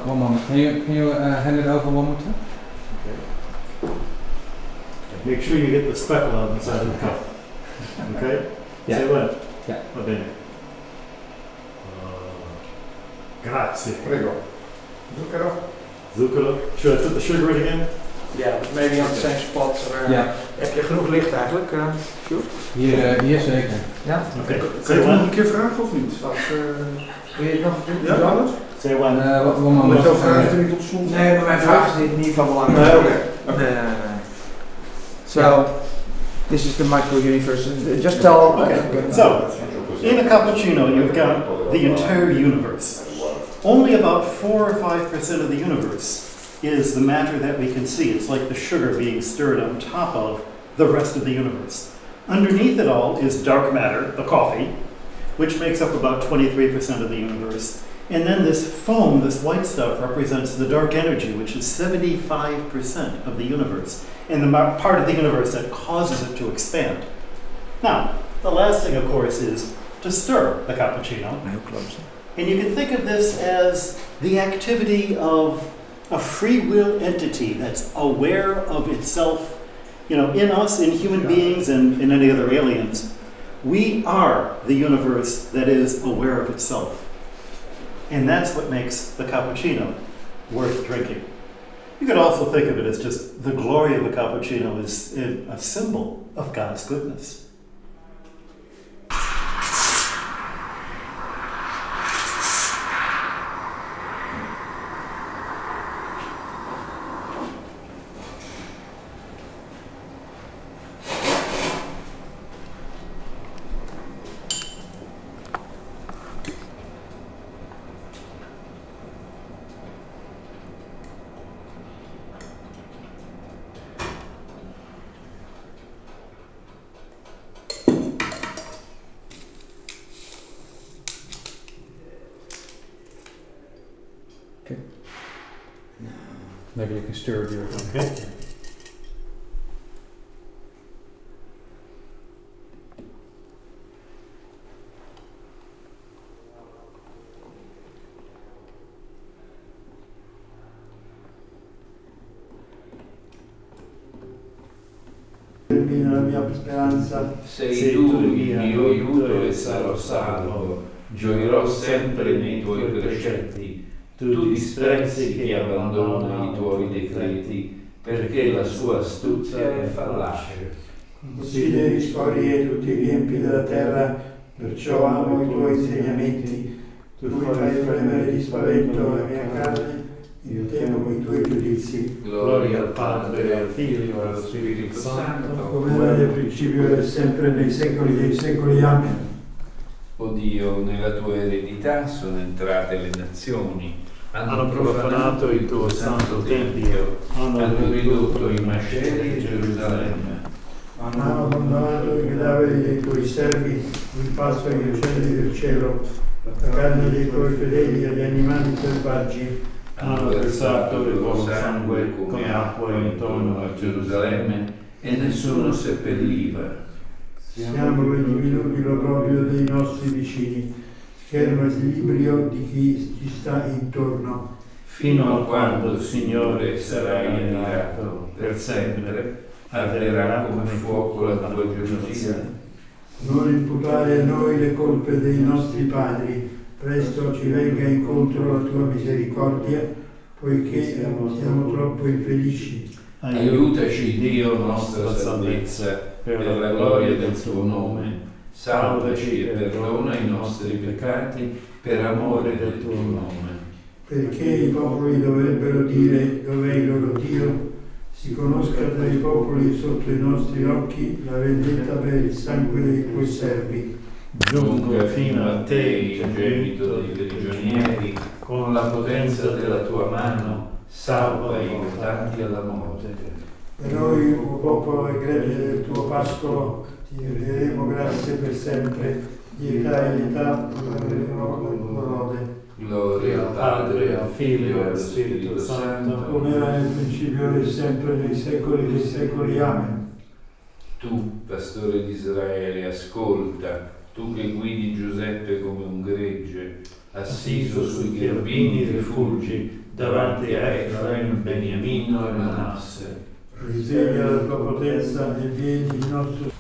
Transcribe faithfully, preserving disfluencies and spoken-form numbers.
one moment. Can you can you uh, hand it over one more time? Okay. Make sure you get the speckle out inside of the cup. Okay? Yeah. Say when? Yeah. Va bene. Uh, grazie. Prego. Zucchero? Zucchero. Should I put the sugar in again? Ja, maybe on the same spot. Uh, Ja. Heb je genoeg licht eigenlijk? Uh, sure. Hier, uh, hier zeker. Ja. Okay. Kan Say je het nog when? een keer vragen of niet? Wat, uh, wil je het nog doen? Ja, kan het? Say when? Uh, one Maar moment. zo vraag je niet tot slot. Nee, maar mijn vraag is niet, niet van belang. Nee, oké. Nee, nee, nee. So, this is the micro-universe. Uh, Just tell... Okay. So, in a cappuccino, you've got the entire universe. Only about four or five percent of the universe is the matter that we can see. It's like the sugar being stirred on top of the rest of the universe. Underneath it all is dark matter, the coffee, which makes up about twenty-three percent of the universe. And then this foam, this white stuff, represents the dark energy, which is seventy-five percent of the universe, and the part of the universe that causes it to expand. Now, the last thing, of course, is to stir the cappuccino. Heel close. And you can think of this as the activity of a free will entity that's aware of itself, you know, in us, in human beings, and in any other aliens. We are the universe that is aware of itself. And that's what makes the cappuccino worth drinking. You could also think of it as just the glory of a cappuccino is a symbol of God's goodness. Maybe you can stir it here. Okay. La mia speranza. Sei tu il mio aiuto e sarò salvo, gioirò sempre nei tuoi precetti. Tu disprezzi chi abbandona i tuoi decreti, perché la sua astuzia è fallace. Consideri scorie tutti i riempi della terra, perciò amo i tuoi insegnamenti. Tu fai fremere di spavento la mia carne, io temo i tuoi giudizi. Gloria al Padre, al Figlio e allo Spirito Santo, come era nel principio e sempre nei secoli dei secoli. Amen. O Dio, nella tua eredità sono entrate le nazioni, hanno profanato il tuo santo tempio, hanno ridotto i macelli di Gerusalemme. Hanno abbandonato i cadaveri dei tuoi servi, il pasto agli uccelli del cielo, la carne dei tuoi fedeli agli animali selvaggi. Hanno versato il loro sangue come acqua intorno a Gerusalemme e nessuno seppelliva. Siamo il diminuti l'opprobrio dei nostri vicini, schermo equilibrio di chi ci sta intorno. Fino a quando il Signore sarà irato per sempre, arderà come fuoco la tua gelosia. Non imputare a noi le colpe dei nostri padri, presto ci venga incontro la tua misericordia, poiché siamo troppo infelici. Aiutaci, Dio, nostra salvezza, per la gloria del tuo nome. Salvaci e perdona i nostri peccati per amore del tuo nome. Perché i popoli dovrebbero dire dov'è il loro Dio? Si conosca tra i popoli sotto i nostri occhi la vendetta per il sangue dei tuoi servi. Dunque fino a te, ingenito dei prigionieri, con la potenza della tua mano, salva i votati alla morte. E noi, o popolo e gregge del tuo pascolo, ti renderemo grazie per sempre, di età in età, avremo lode. Gloria al Padre, al Figlio e allo Spirito Santo, come era nel principio e sempre nei secoli dei secoli. Amen. Tu, pastore di Israele, ascolta, tu che guidi Giuseppe come un gregge, assiso sui cherubini rifuggi, davanti a Efraim, Beniamino e Manasse. Risegna la tua potenza e vieni il nostro